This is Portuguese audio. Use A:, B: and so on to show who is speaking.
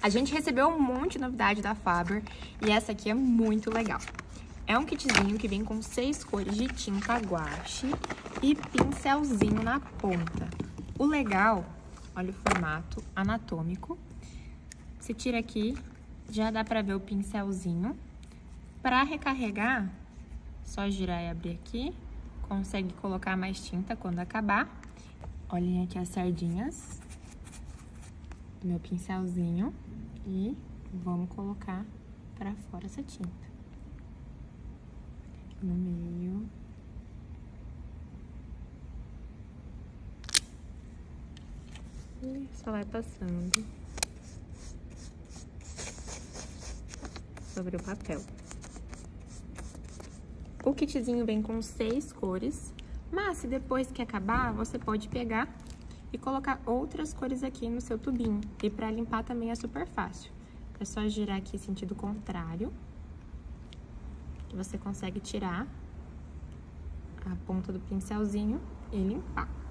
A: A gente recebeu um monte de novidade da Faber e essa aqui é muito legal. É um kitzinho que vem com 6 cores de tinta guache e pincelzinho na ponta. O legal, olha o formato anatômico. Você tira aqui, já dá pra ver o pincelzinho. Pra recarregar, só girar e abrir aqui. Consegue colocar mais tinta quando acabar. Olhem aqui as sardinhas do meu pincelzinho. E vamos colocar pra fora essa tinta. Aqui no meio. E só vai passando sobre o papel. O kitzinho vem com 6 cores, mas se depois que acabar, você pode pegar e colocar outras cores aqui no seu tubinho. E pra limpar também é super fácil. É só girar aqui sentido contrário, que você consegue tirar a ponta do pincelzinho e limpar.